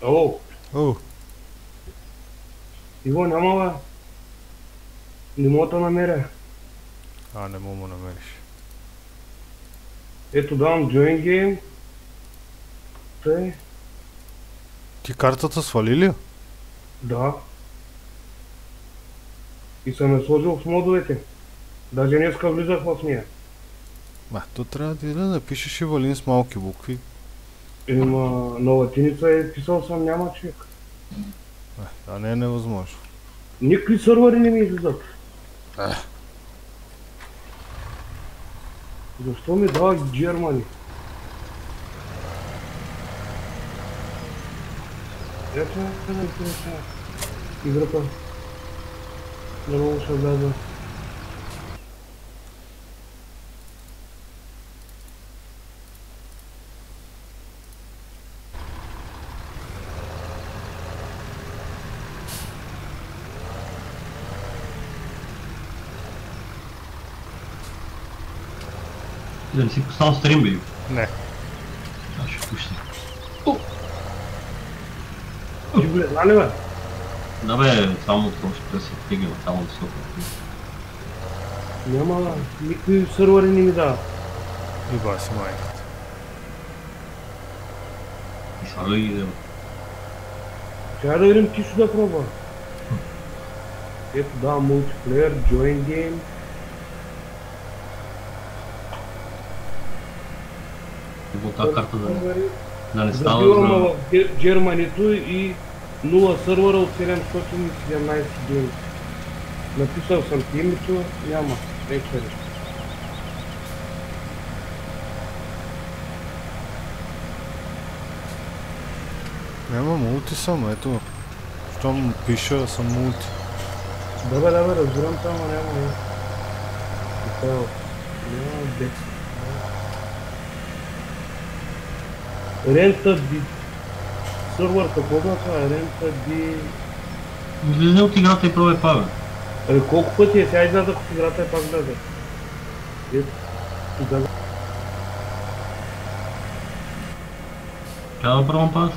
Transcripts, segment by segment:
Ало, О, Иво, няма бе. Не мога да намеря. не мога му намериш. Ето давам Join Game. Тъй. Ти картата свали ли? Да. И съм я сложил в модовете. Даже днеска влизах в нея. То трябва да напишеш и Валин с малки букви. Има на латиница е писал съм, няма човек. А не е невъзможно. Никакви сървъри не ми излизат. Защо ми дава Germany? Ето не интересува. Играта. Много ще вляза. Да не си поставил стрим, бе. Не. Аз ще пусна. Ти влезна ли бе? Да бе, само това ще се тега, само да се опитам. Няма, никакви сървъри не ми дава. И баси майката. И сега ги да... Трябва да видим ти ще да пробва. Ето да, мултиплеер, join game. Какво тази карта да не става Забивам за... в Germany-то и 0 сървъра от 717 дни. Написал съм ти името, няма. Вече нещо. Няма мулти съм, ето. Щом пиша, съм мулти. Да бе, разбирам това, но няма не. Няма бе. Рента би... Сървър, какво да това е? Рента би... Излезе от играта и пробвай паве. Колко пъти е? Сега излязах от играта и пак влезе. Ето, тогава... Трябва да пробвам пас.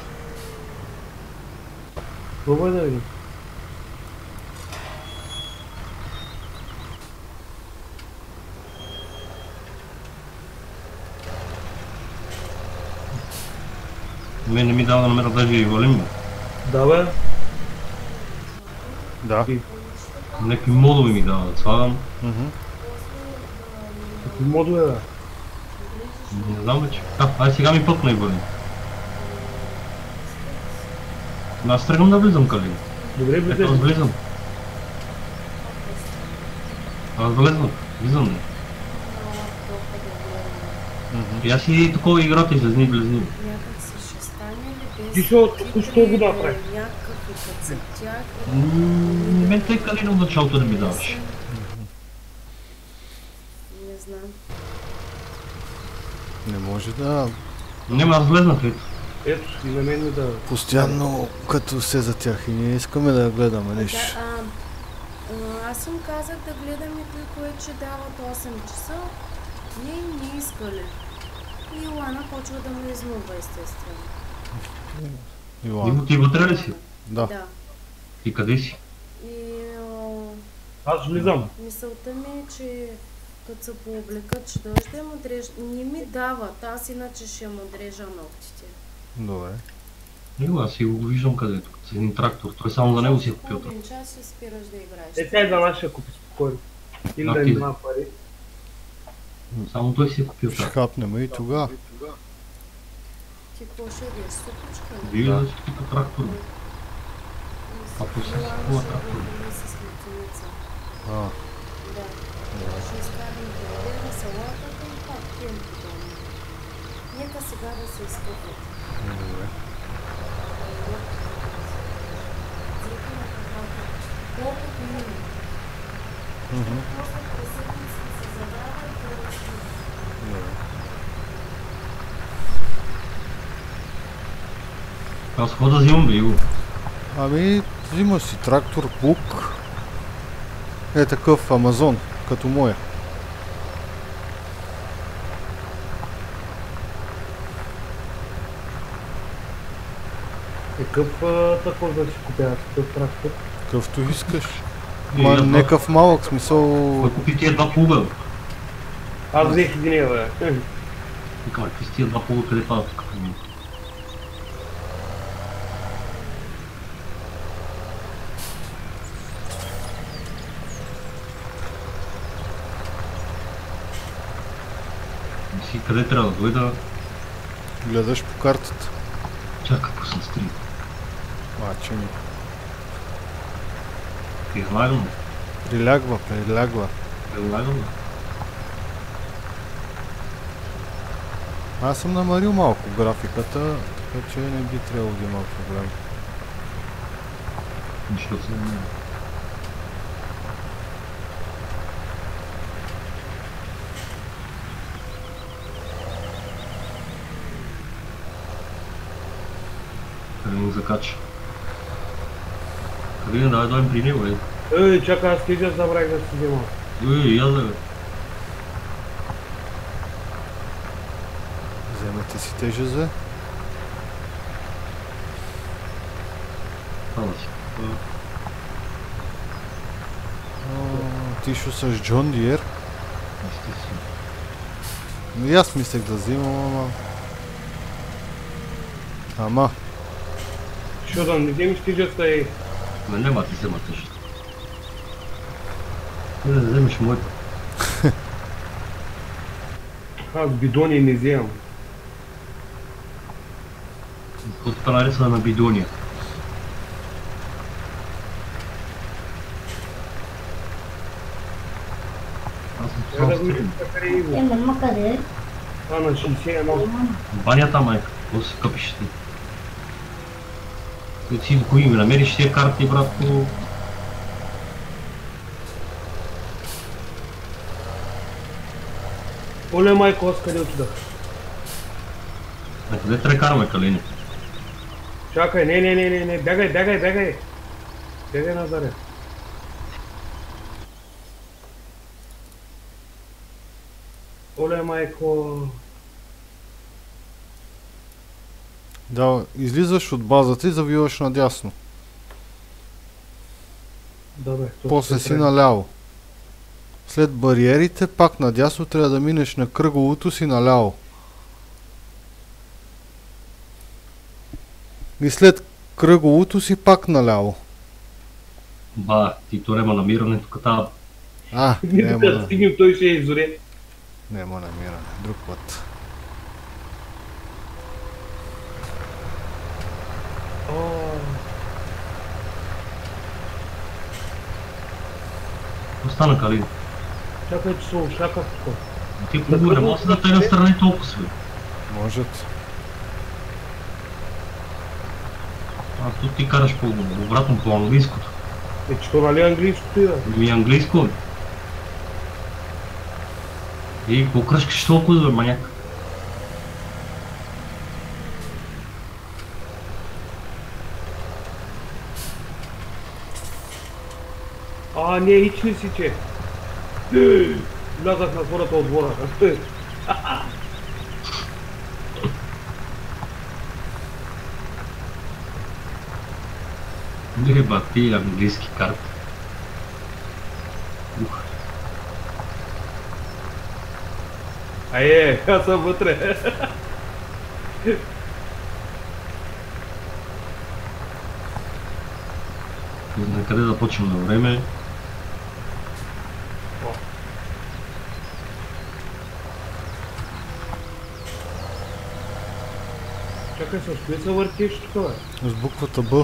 Пробвай да видим. Мен не ми дава да намеря даже и Валин, бе. Да бе. Да. Някакви модове ми дава да слагам. Какви модове бе? Не знам вече. Ай сега ми пъпна и Валин. Аз тръгвам да влизам, Кали. Добре, Ето влизай. аз влизам. Аз влезнах. Влизам ли? И аз и такова играта излезни и влезни. Ти ще току-що го направи. Мен тъй Калина от началото не ми даваш. Не знам. Не може да... Нема, аз влезнах, ето. Ето, и на мен ми дава. Постоянно като се за тях и ние искаме да гледаме нещо. Аз им казах да гледаме той, което ще дават 8 часа. Не искали. И Йоана почва да ме изнудва, естествено. Илана. Ти вътре ли си? Да. Да. И къде си? И Аз влизам. мисълта ми е, че като се пооблекат, ще дойде да му дрежа. Не ми дават, аз иначе ще му дрежа ногтите. Добре. Него, аз си го виждам където, с един трактор. Той само за него си е купил. Половин час ще спираш да играеш. Тя и за нас ще купи спокойно. Или да ти- има пари. Само той си е купил Ще трактор. хапнем и тогава. Ти какво ще ядеш? Супичка ли? Виж да си купа трактор. А после си Йоана купува ще трактор. бъде с летеница. А, Да. Ще изкарам телевизора, салатата и пак темпо долу. Нека сега да се изкъпят. добре. Взеха на кафата. Колкото мине. После през седмица се забравя и това Добре. Аз хода взимам, бе, Иго. Ами, взимаш си трактор, плуг. Е такъв Амазон, като моя. Какъв такъв да си купя с такъв трактор? Какъвто искаш. И Ма аз това- некъв малък смисъл. Кой купи тия два плуга? Аз взех един, бе. Викам, какви с тия два плуга, къде падат тук? Си къде трябва да дойда? Гледаш по картата. Чакай, пусна стрим. Маче ми. Прилагам. Прилягва. Прилагам. Аз съм намалил малко графиката, така че не би трябвало да има проблем. Нищо се не е. Къде му закача? Къде не давай дойм при него, бе? Ей, чакай, аз тежа забравих да си взема. Я да бе. Вземете си тежезе. Става си. Тишо с Джон Диер. Естествено. И аз мислех да взимам, ама... Що да не вземеш тежестта, ей? Ме няма ти взема тежест. Не да вземеш моята. Аз бидони не вземам. Каквото нареса на бидония. Аз съм Трябва да сам го стрим. къде е Иво. Мама къде? А, на 61. Банята, майка, какво се къпиш ти? Като си кои ми намериш тия карти, братко? Оле, майко, аз къде отидах? На къде трябва караме, Калини? Чакай, не, бягай. Бягай назаре. Оле, майко. Да, излизаш от базата и завиваш надясно. Да, бе. то После ще си трябва. наляво. След бариерите, пак надясно трябва да минеш на кръговото си наляво. И след кръговото си пак наляво. Ба, ти то нема намиране тук тази. Ние Няма тук да да... стигнем, той ще е изоре. Няма намиране. Друг път. Остана, Калини. Чакай, че се ушаках тук. Ти плугове не може да те настрани толкова све. Можат. А тут ти караш по обратно по английското. Е, че то нали английското е? Ми английско, бе. И покръшкаш толкова, бе, маняк. А, не, ич не си, че. Влязах на хората от двора. Не, ба, ти английски карти. Ух. Аз съм вътре. На къде да почнем на време? Чакай, с кое се въртиш тук, бе? С буквата Б.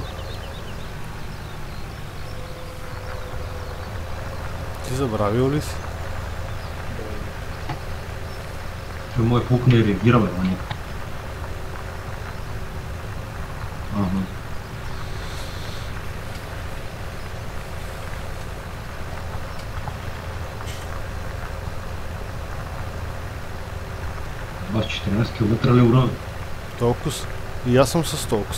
Ти забравил ли си? Че моят плуг не реагира, бе, маняк. Ага. Баш 14 км ли ура? Толкова. И аз съм с толкова.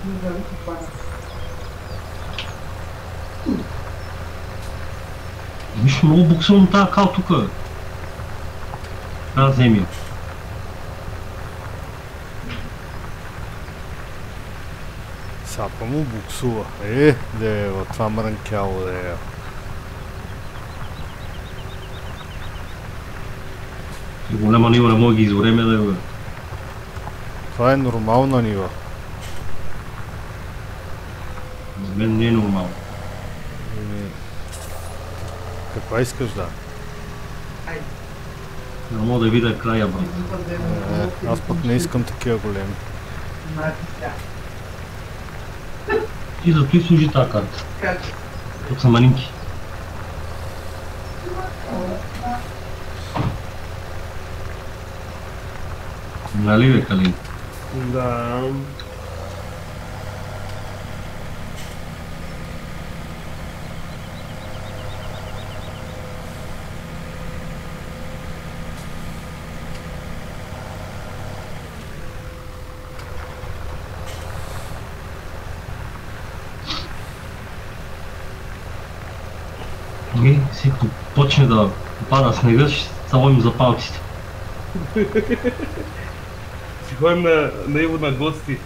Виж, много буксувам тази кал тука. Трябва да вземи. Сапа му буксува. Дева, това мрънкяло, дева. И голяма нива не мога ги изгореме да го. Това е нормална нива. За мен не е нормално. Еми, каква искаш да? Не мога да видя края, брат. Аз пък не искам такива големи. И зато и служи тази карта. Тук са малинки. Нали бе, Калин? Да. И си почне да пада снега, ще се ловим за палците. Си ходим на Иво на гости.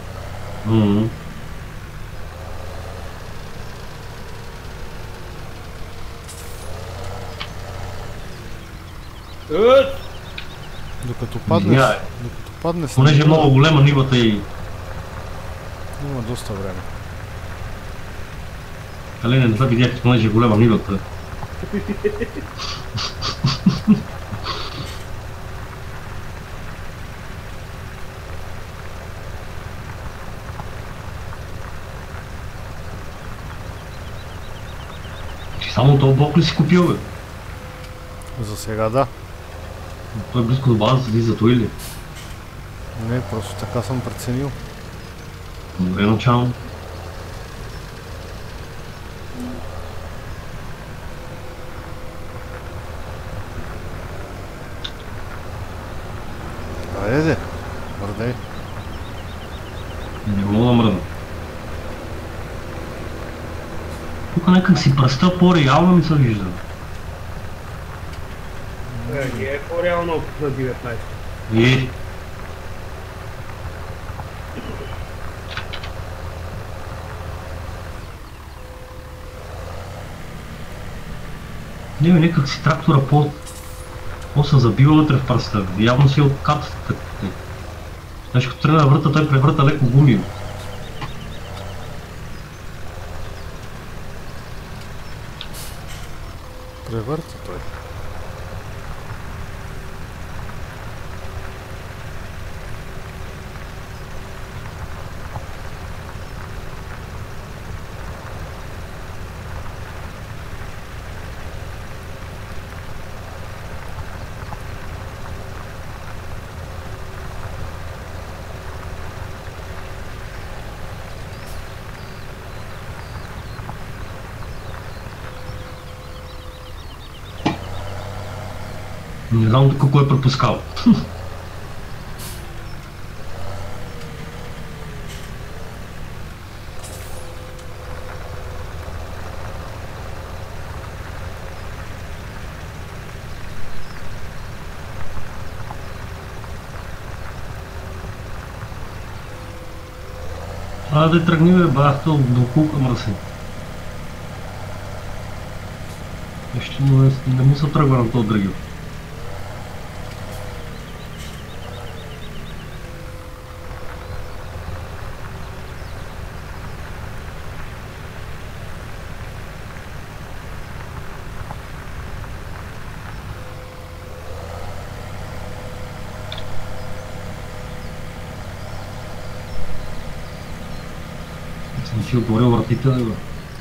Докато паднеш, Я, докато паднеш, Понеже е много голема нивата и... има доста време. Калине, не са видяхте, понеже е голема нивата. Ти само този блок ли си купил, бе? За сега да. Той е близко до базата, седи за той ли? Не, просто така съм преценил. Добре начало. Айде, мърдай. Не мога да мръдна. Тук някак си пръста по-реално ми се вижда. Не е по-реално опит на 19. Не бе, някак си трактора по-се забива вътре в пръста. Явно си е от картата. Значи като тръгна да върта, той превърта леко гуми. Превърта той. Не знам тук кой е пропускал. Да тръгни бе, бахта до кулка мръси. Нещо не му се тръгва на този дръгил. Съм си отворил вратите, бе.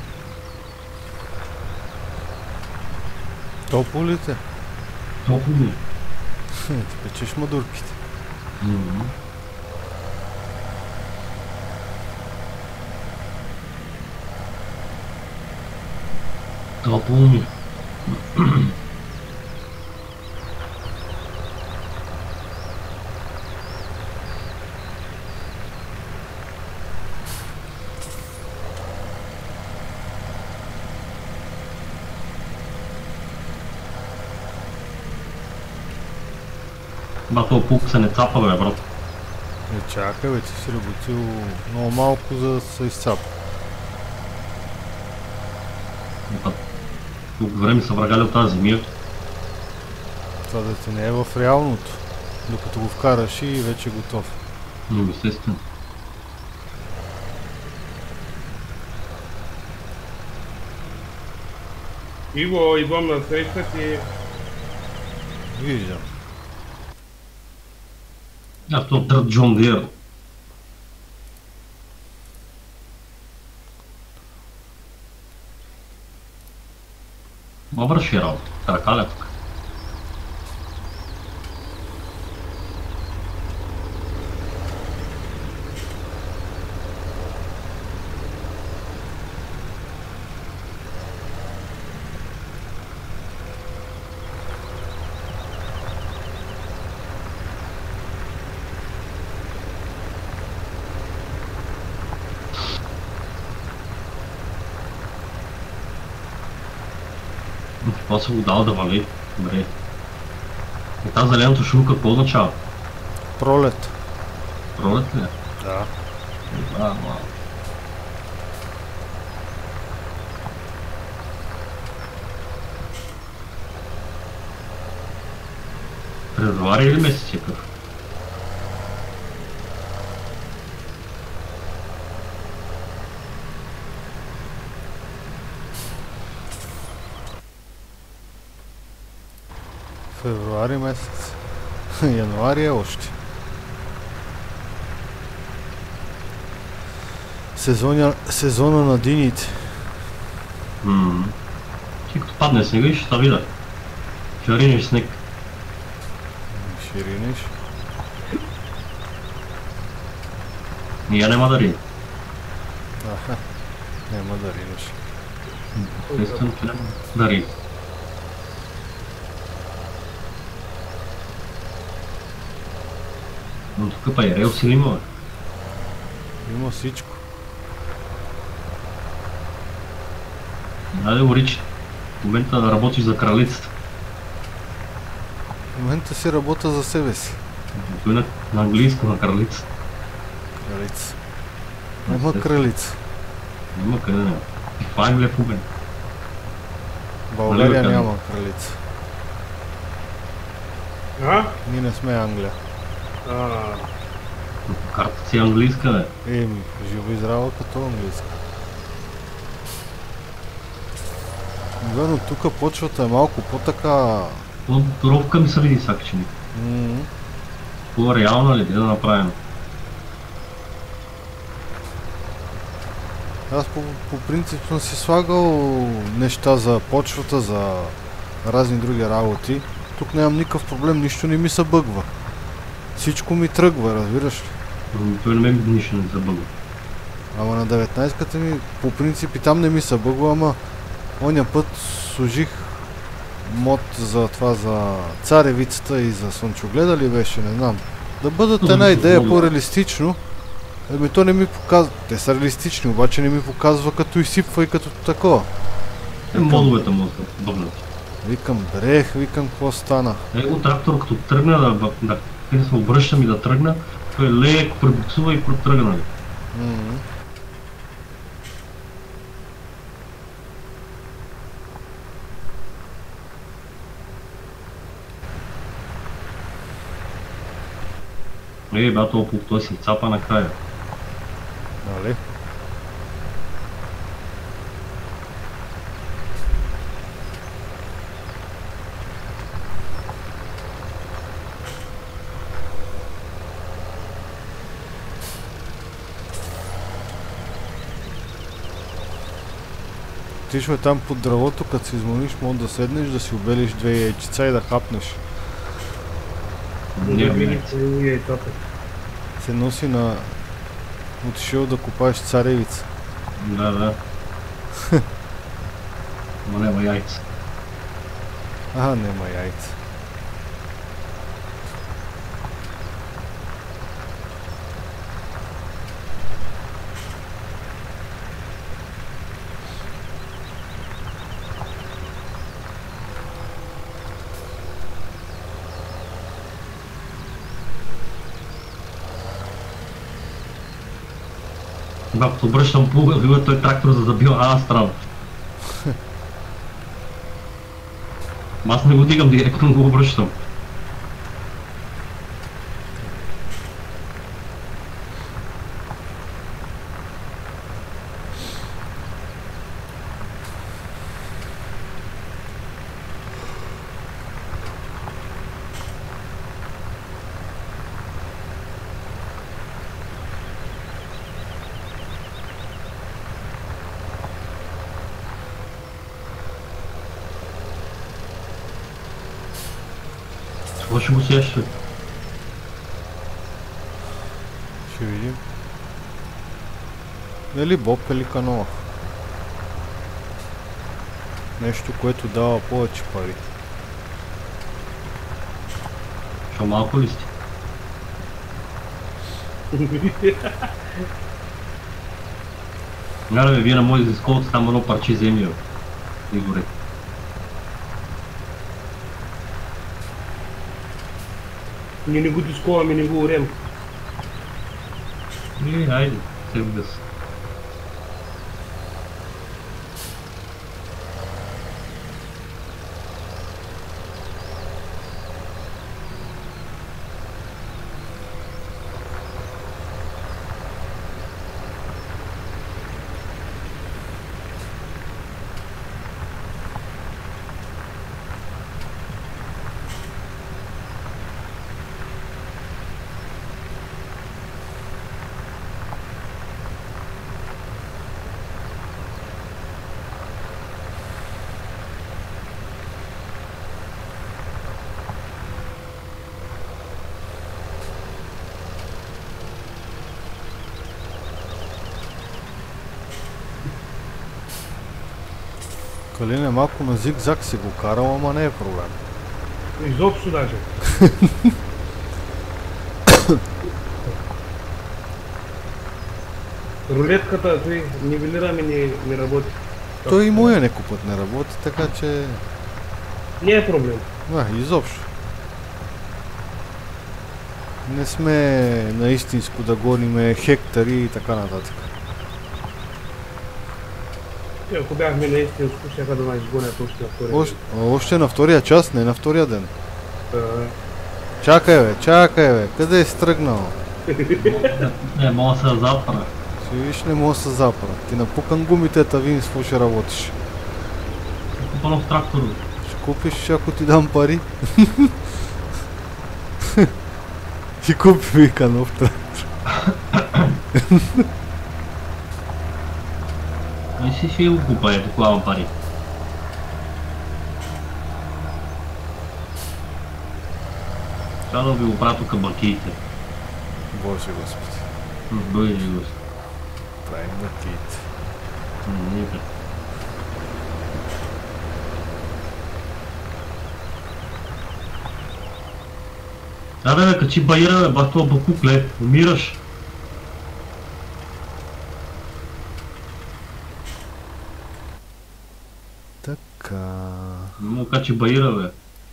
Тополите? Топло ми. Ти печеш мадурките. Топло ми. Ба, този пулк се не цапа, бе, брат. Не чакай, бе, ти си работил много малко, за да се изцапа. Толкова време са врагали от тази земя. Това да ти не е в реалното, докато го вкараш и вече е готов. Но естествено. Иво, идвам на среща ти. Виждам. Това дрът Джон Дир. Ма върши работа. Таракаля тук. Това се го дал да вали. Добре. И тази зелената шумка какво означава? Пролет. Пролет ли? Да. Да, февруари или месец е първ? Февруари месец. Януари е още. Сезона на дините. Ти като падне снега и ще видя. Ще ринеш снег. Ще ринеш. И я няма да рина. Аха. Няма да ринеш. Естествено, че няма да рина. Но тук па и релси ли има, бе? Има всичко. Айде, Орич, в момента да работиш за кралицата. В момента си работя за себе си. Той на английско на кралицата. Кралица. Няма кралица. Няма къде няма. И в Англия в момента. В България няма кралица. А? Ние не сме Англия. Картата си е английска, бе. Еми, живо и здраво като английска. Верно, тук почвата е малко по-така... Ровка ми се види сакчени. По-реална ли да направим? Аз по принцип съм си слагал неща за почвата, за разни други работи. Тук нямам никакъв проблем, нищо не ми се бъгва. Всичко ми тръгва, разбираш ли? Той не ме нищо не забъгва. Ама на 19-ката ми, по принцип и там не ми се бъгва, ама оня път служих мод за това, за царевицата и за слънчогледа ли беше, не знам. Да бъдат една идея по-реалистично. Ами то не ми показва, те са реалистични, обаче не ми показва като изсипва и като такова. Модовете му са бъгнат. Викам, викам, какво стана? От трактор като тръгна да се обръщам и да тръгна, той леко пребуксува и протръгна. Бато по той си цапа накрая. Нали? Отишвай там под дървото, като си измъниш, може да седнеш, да си обелиш 2 яйчица и да хапнеш. Се носи на... Отишъл да купаеш царевица. Да. Но няма яйца. Нема яйца. Когато обръщам плуга, вива той трактор за забива Астрал. Аз не го дигам, директно го обръщам. Това ще го сеш. Ще видим. Или боб, или каноа. Нещо, което дава повече пари. Що малко ли сте? Няра бе, вие на мои изисколци там едно парче земя. Игоре. Ние не го дисковаме, не го орем. Айде, сега се. Калине малко на зигзаг си го карал, ама не е проблем. Изобщо даже. Рулетката, той нивелираме не работи. Той и моя некой път не работи, така че... Не е проблем. Изобщо. Не сме наистинско да гониме хектари и така нататък. Ако бяхме наистина скучаха да ме изгонят още на втория ден. Още на втория час, не на втория ден. Чакай бе, къде си тръгнал? Не, мога да се запра. Си виж, не мога да се запра. Ти напукан гумите, та видим с какво ще работиш. Купа нов трактор. Ще купиш, ако ти дам пари. Ти купи, вика, нов трактор. И си ще го купа, ето клавам пари. Трябва да ви го правя тук бакиите. Боже господи. Дойде го. Правим бакиите. Не, бе. Бе, качи баира, бе, ба това бакукле, умираш. Така... Не му качи баира, бе.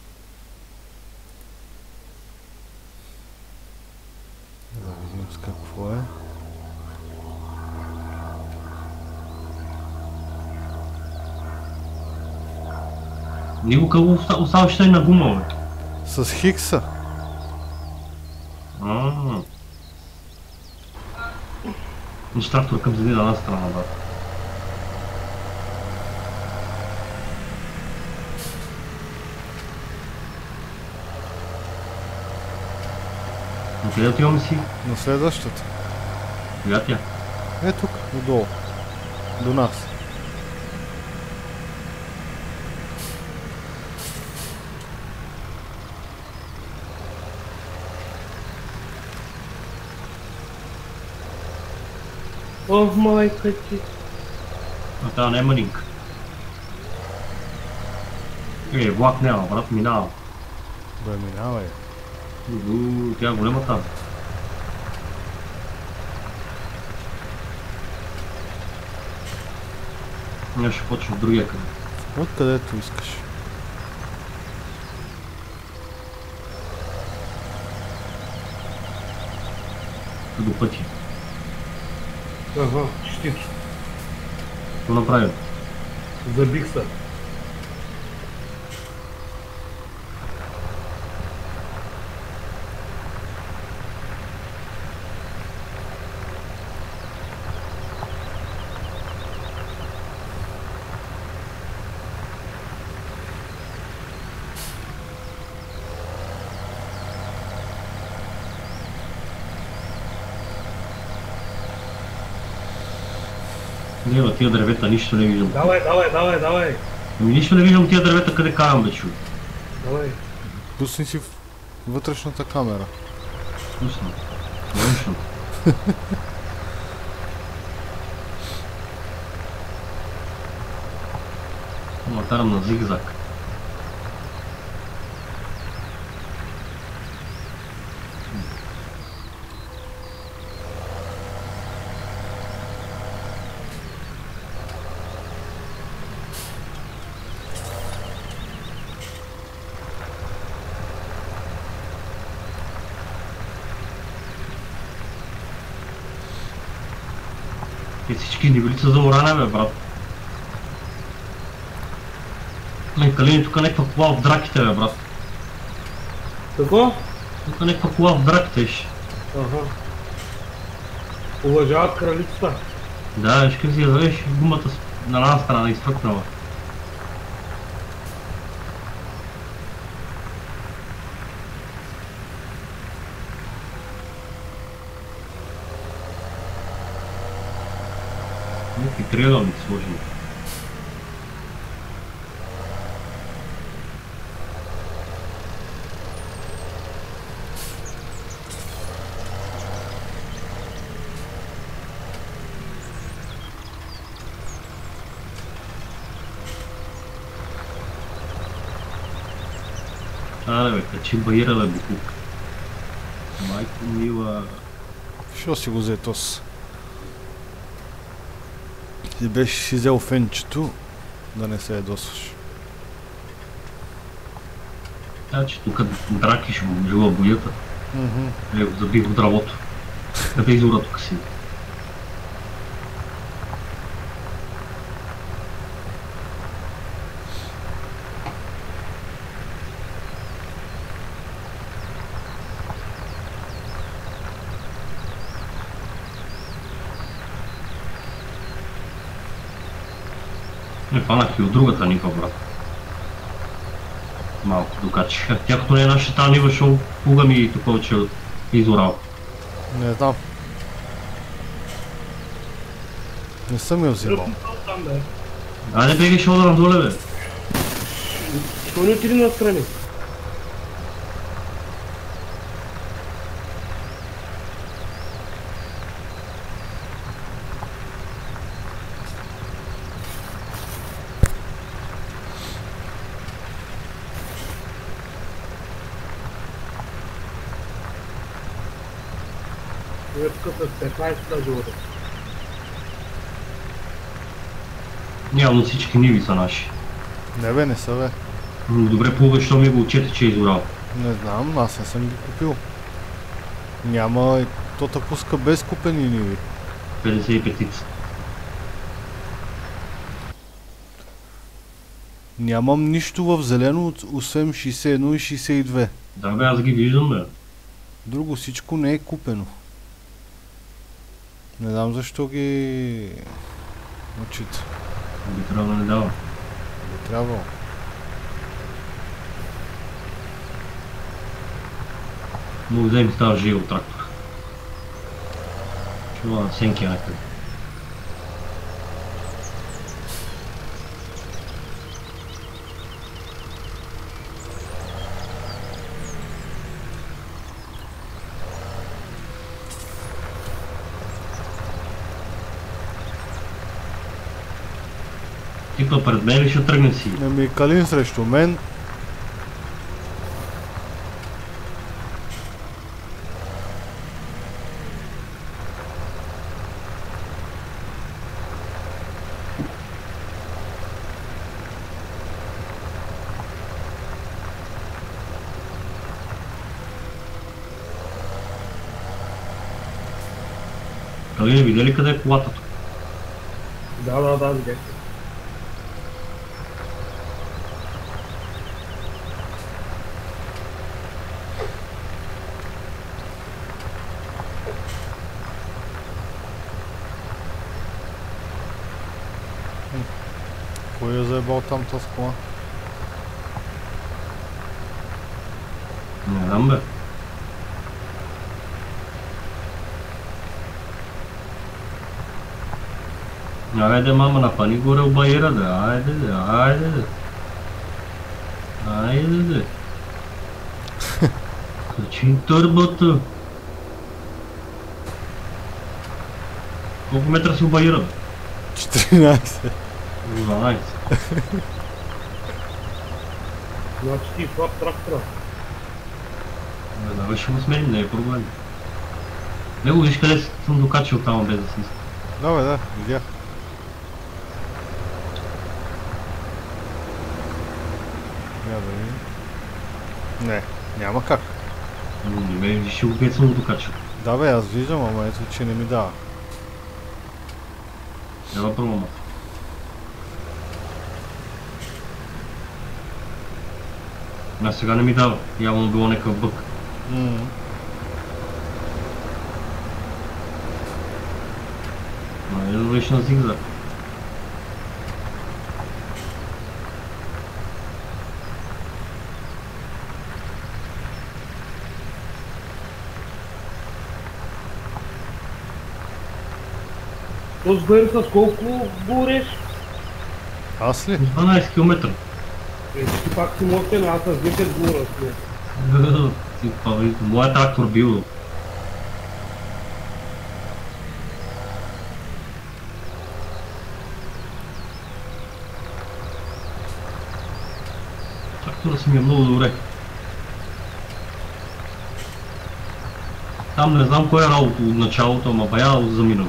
Да видим с какво е. Него какво оставаш тъй на гума, бе? С Хикса. Ниш трактор към седи на една страна, да. Но къде отиваме си? На следващата. Коя тя? Е тук, отдолу. До нас. О, майка ти. А тази не е малинка. Влак няма, брат, минава. Бе, минавай. Тя е голема тази. Я ще почва от другия къде. Откъдето искаш. До пъти. Ага, щит. Какво направим? Забих се. Не, бе, тия дървета нищо не виждам. Давай. Ами нищо не виждам тия дървета къде карам, бе, чу. Давай. Пусни си вътрешната камера. Пусна. Външно. Матарам на зигзаг. И всички нивели са за урана, бе, брат. Калини, тук някаква кола в драките, бе, брат. Какво? Тук някаква кола в драките, виж. Ага. Уважават кралицата. Да, виж как си я завеш гумата на една страна изпъкнала. Някакви триъгълници сложили. Бе, качи баира, бе, букук. Майко мила... Що си го взе тос? Ти беше си взел фенчето, да не се ядосваш. Че тук драки ще му жила боята. Забих в дървото. Къде изора тук си? Не фанах и от другата нива, брат. Малко докачиха. Тя като не е нашата тази нива, шо пуга ми и тук че изорал. Не знам. Не съм я взимал. Там, бе. Айде бегай, ще ударам доле, бе. Що не отиди настрани? Тук с 15 живота. Явно всички ниви са наши. Не бе, не са бе. Добре, плуга, що ми го отчете, че е изорал. Не знам, аз не съм ги купил. Няма и то те пуска без купени ниви. 55-ица. Нямам нищо в зелено, освен 61 и 62. Да, бе, аз ги виждам, бе. Друго всичко не е купено. Не знам защо ги учите. Би трябва да не дава. Би трябвало. Мога да ми става жил трактор. Чува на сенки някъде. Типа пред мен ли ще тръгне си? Ами Калин срещу мен. Калине, видя ли къде е колата тук? Да, видях. Кой е заебал там тази кола? Не знам бе. Айде, мама, напани горе обаира, да. Айде. Качи търбата. Колко метра си обаира, бе? 14. 12. Значи ти хват трактора. Веднага ще го сменим, не е проблем. Него виж къде съм докачил там без да си иска. Да, видях. Я да видим. Не, няма как. Не ме виж го къде съм го докачил. Да бе, аз виждам, ама ето, че не ми дава. Няма проблема. А сега не ми дава. Явно било някакъв бък. Не да вървиш на зигзаг. Този Гайр с колко гореш? Аз ли? 12 км. Ти пак си мощен, аз с 10 гора сме. Моят трактор бил. Трактора си ми е много добре. Там не знам кой е работа от началото, ама бая заминал.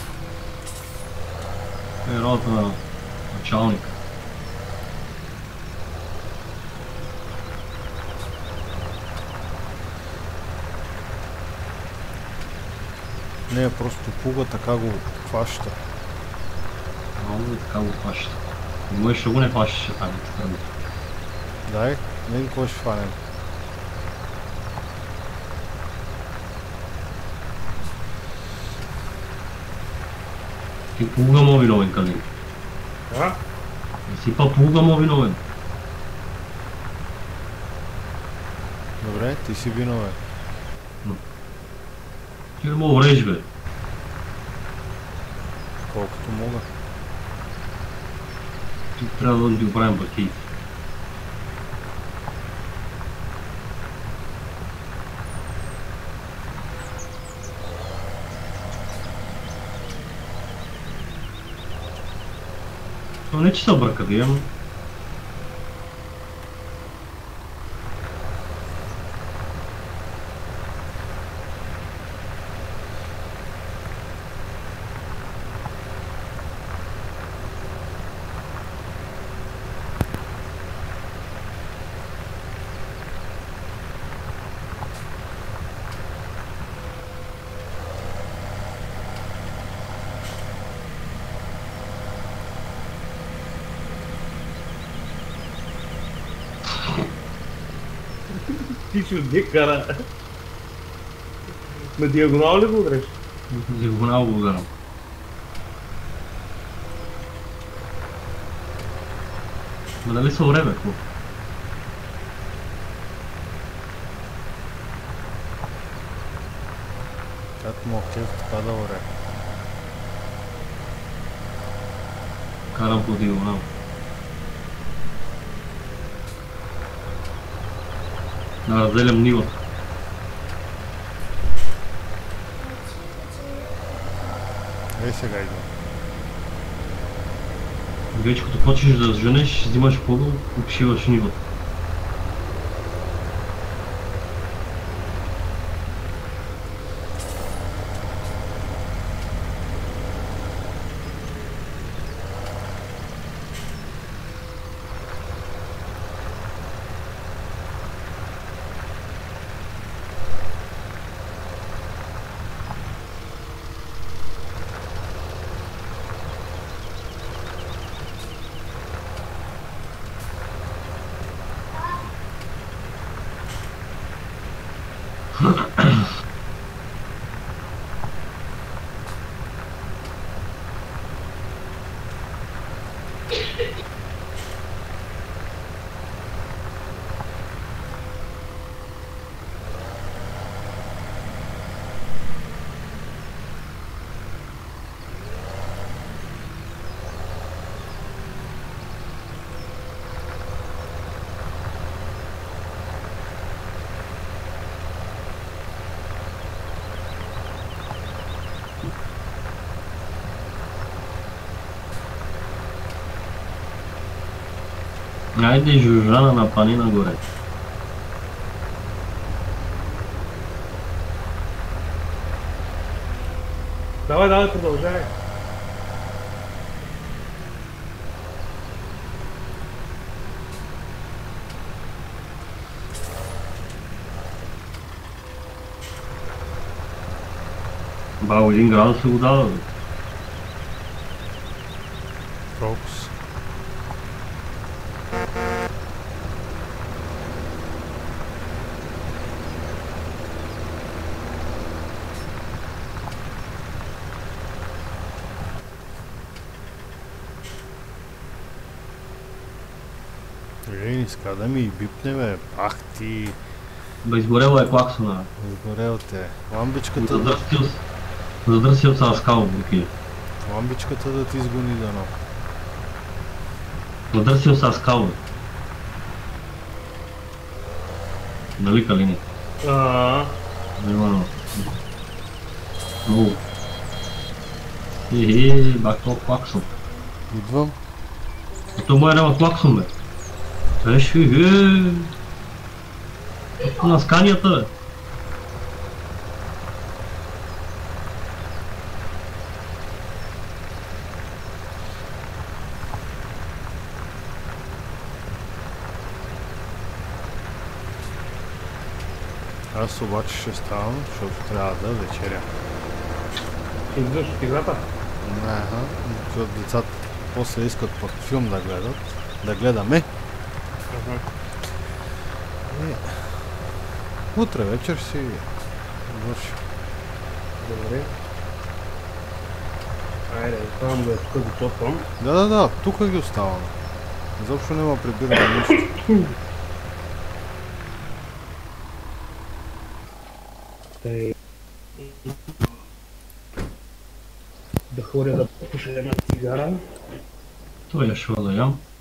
Е работа на началника. Не, просто пуга така го хваща. Много и така го хваща. Мой ще го не хващаше там от страната. Дай, не видим кой ще фанем. Ти плуга му виновен, Калин. Да? Не си па плуга му виновен. Добре, ти си виновен. Ти не мога врежи, бе. Колкото мога. Ти трябва да ги оправим бакии. Но не че са бъркади, ама... Ти ще отде кара. На диагонал ли го удреш? Диагонал го ударам. Ма дали са време, какво? Как му кеф така да оре. Карам по диагонал. Да разделям нивата. Ей сега идва. Вече като почнеш да женеш, взимаш пъгъл, обшиваш нивата. Ajde Жужана на планина горе. Давай, продължай. Бао, 1 градус се го дава, бе. Фокус. Иска да ми бипне, бе. Ах ти. Бе, изгорела е клаксона. Изгорел те. Ламбичката, Задръсил се на скала, буки. ламбичката да ти изгони дано. Задръсил се на скала. Нали, Калини? Нормално. Много. Бак то клаксон. Идвам. А то мое няма клаксон, бе. Еши, на сканията, бе. Аз обаче ще ставам, защото трябва да вечеря. Излизаш от играта? Не, защото децата после искат пък филм да гледат. Да гледаме. И... утре вечер си върши. Добре. Айде, оставам да тук го топвам. Да, тук ги оставам. Изобщо няма прибиране нищо. Тъй... да ходя да пуша една цигара. Той я шва да ям.